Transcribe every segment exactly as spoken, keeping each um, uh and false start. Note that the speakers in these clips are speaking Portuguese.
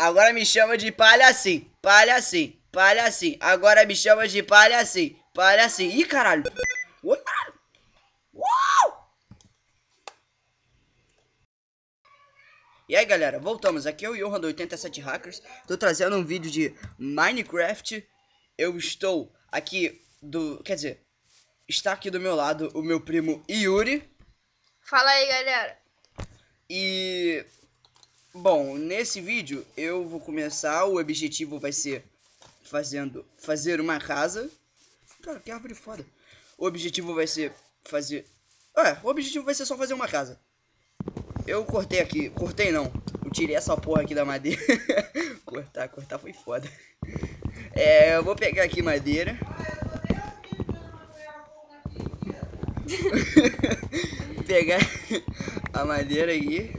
Agora me chama de palhacinho, palhacinho, palhacinho. Agora me chama de palhacinho, palhacinho. Ih, caralho. Ui, caralho. Uau! E aí, galera, voltamos. Aqui é o Johan do oitenta e sete Hackers. Tô trazendo um vídeo de Minecraft. Eu estou aqui do... Quer dizer, está aqui do meu lado o meu primo Yuri. Fala aí, galera. E... Bom, nesse vídeo eu vou começar. O objetivo vai ser fazendo, fazer uma casa. Cara, que árvore foda. O objetivo vai ser fazer... É, o objetivo vai ser só fazer uma casa. Eu cortei aqui, cortei não, eu tirei essa porra aqui da madeira. Cortar, cortar foi foda. É, eu vou pegar aqui madeira. Pegar a madeira aí.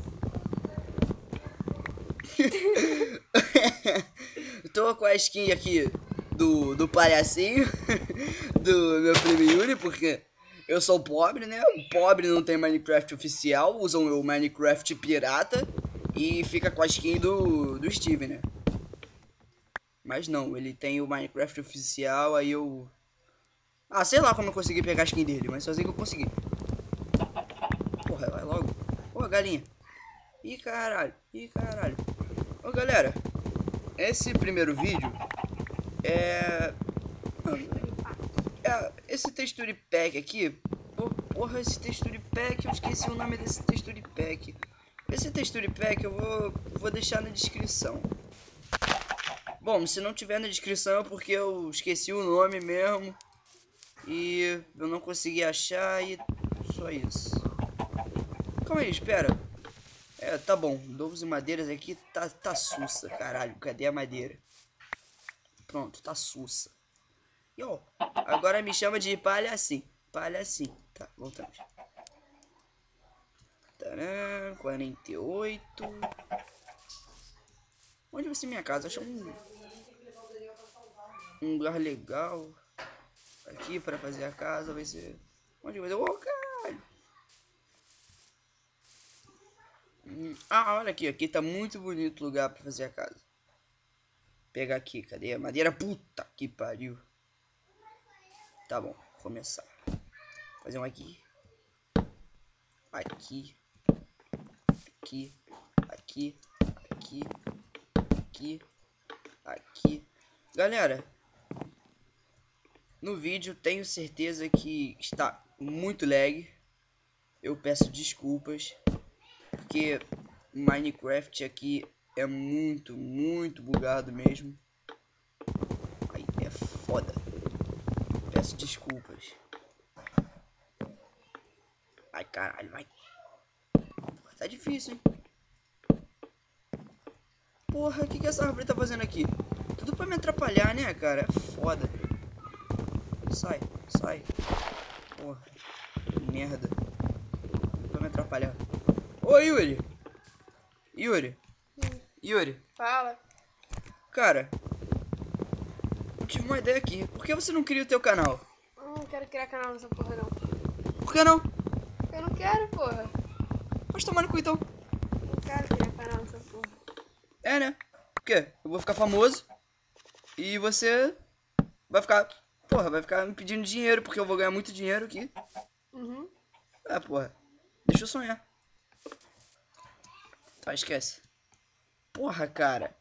Tô com a skin aqui do, do palhacinho do meu primo Yuri, porque eu sou pobre, né? Pobre não tem Minecraft oficial, usam o Minecraft pirata e fica com a skin do, do Steve, né? Mas não, ele tem o Minecraft oficial, aí eu... Ah, sei lá como eu consegui pegar a skin dele, mas só sei que eu consegui. Porra, vai logo. Porra, galinha. Ih, caralho. Ih, caralho. Ô, galera, esse primeiro vídeo é... é esse texture pack aqui. Porra, esse texture pack, eu esqueci o nome desse texture pack. Esse texture pack eu vou, vou deixar na descrição. Bom, se não tiver na descrição é porque eu esqueci o nome mesmo. E eu não consegui achar e só isso. Calma aí, espera. É, tá bom. Dobros e madeiras aqui tá, tá sussa, caralho. Cadê a madeira? Pronto, tá sussa. E ó, agora me chama de palhacinho. Palhacinho. Tá, voltamos. Tcharam, quarenta e oito. Onde vai ser minha casa? Acho um, um lugar legal. Aqui pra fazer a casa vai ser... Onde vai ser? Ô, oh, caralho! Hum, ah, olha aqui. Aqui tá muito bonito o lugar pra fazer a casa. Pegar aqui. Cadê a madeira? Puta que pariu. Tá bom. Vou começar. Fazer um aqui. Aqui. Aqui. Aqui. Aqui. Aqui. Aqui. Galera... No vídeo tenho certeza que está muito lag. Eu peço desculpas. Porque Minecraft aqui é muito, muito bugado mesmo. Aí é foda. Peço desculpas. Ai, caralho, vai. Tá difícil, hein? Porra, o que, que essa árvore tá fazendo aqui? Tudo pra me atrapalhar, né, cara? É foda. Sai, sai. Porra, que merda. Vai me atrapalhar. Ô, Yuri. Yuri. Hum. Yuri. Fala. Cara, eu tive uma ideia aqui. Por que você não cria o teu canal? Eu não quero criar canal nessa porra, não. Por que não? Eu não quero, porra. Mas tomar no cu, então. Não quero criar canal nessa porra. É, né? Por quê? Eu vou ficar famoso. E você vai ficar... Porra, vai ficar me pedindo dinheiro, porque eu vou ganhar muito dinheiro aqui. Uhum. Ah, porra. Deixa eu sonhar. Tá, esquece. Porra, cara.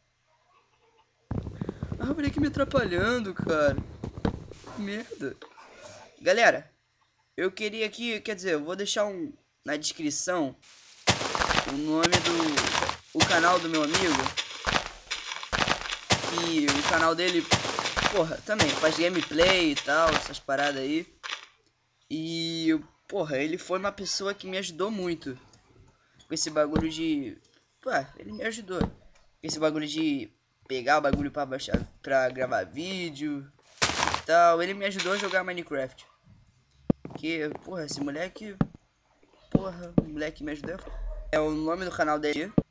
A árvore aqui me atrapalhando, cara. Merda. Galera, eu queria aqui, quer dizer, eu vou deixar um na descrição o nome do... o canal do meu amigo. E o canal dele... Porra, também faz gameplay e tal, essas paradas aí. E, porra, ele foi uma pessoa que me ajudou muito com esse bagulho de... Pô, ele me ajudou com esse bagulho de pegar o bagulho pra baixar, pra gravar vídeo e tal. Ele me ajudou a jogar Minecraft. Que, porra, esse moleque... Porra, o moleque me ajudou. É o nome do canal dele.